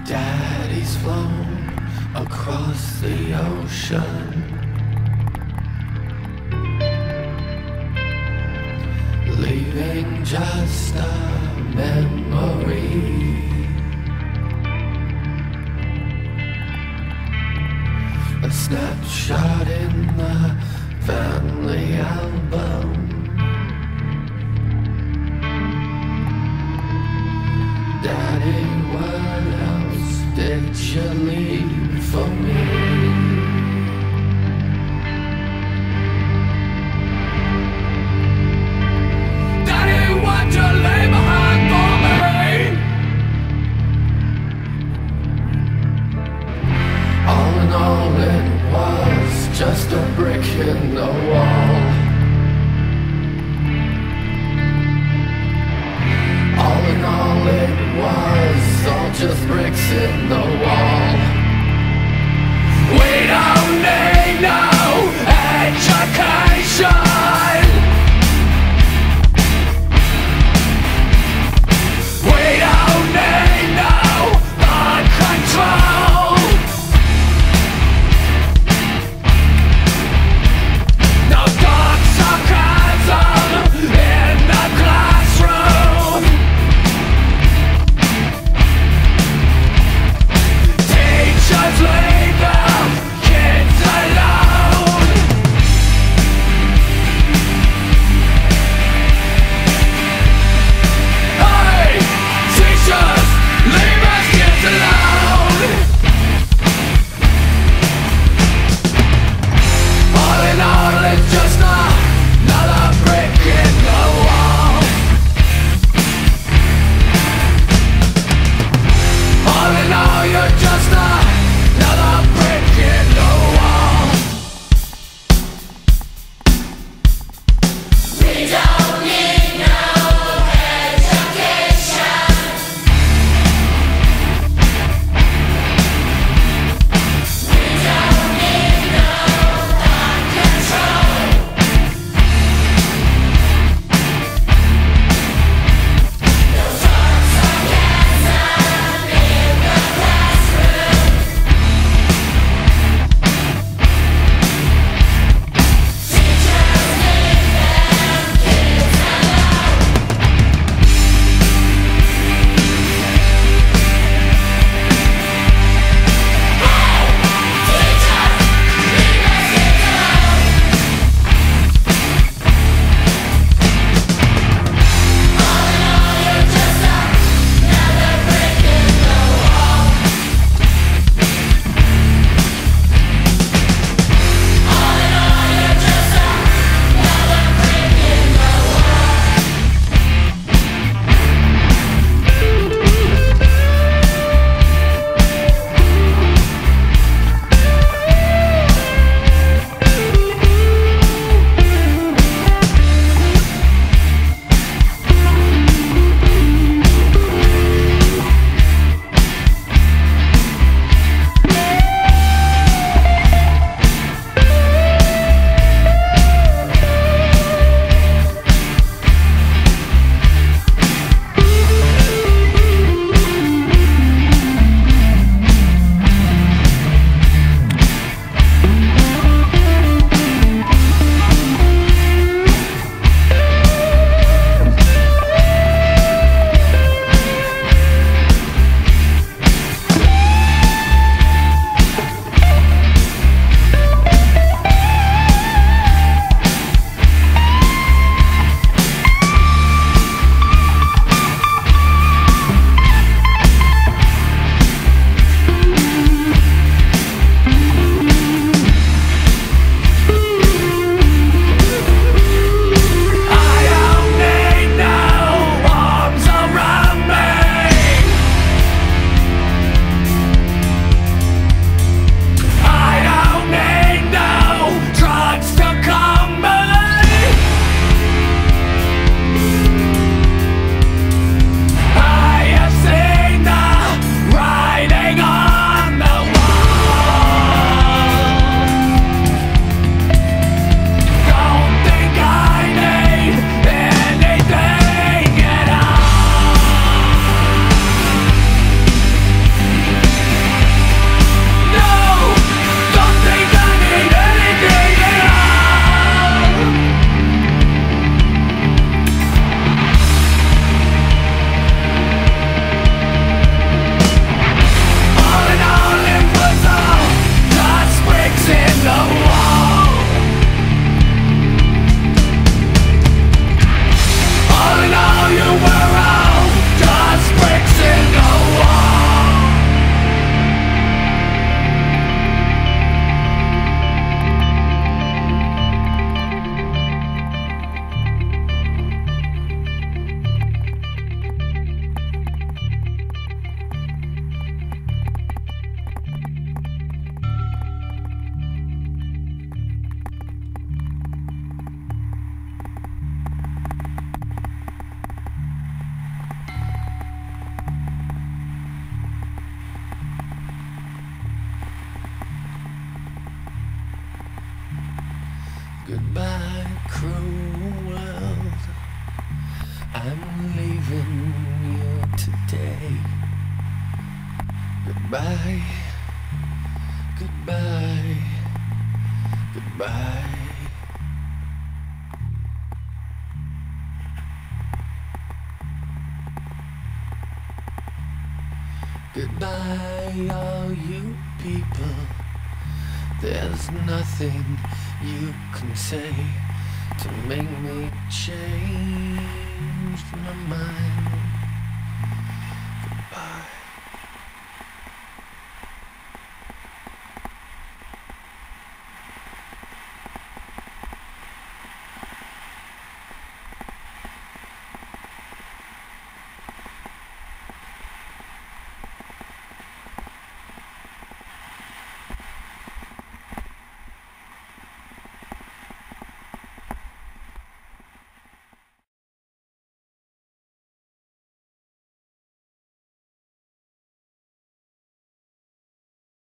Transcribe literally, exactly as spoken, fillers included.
Daddy's flown across the ocean, leaving just a memory. A snapshot in the family album. Daddy, what else did you leave for me? Daddy, what you leave behind for me? All in all, it was just a brick in the wall. All in all, it was all just bricks in the wall. We don't need no education. We don't need no thought control. No dark sarcasm in the classroom. today. Goodbye, goodbye, goodbye. Goodbye, all you people. There's nothing you can say to make me change my mind. Goodbye.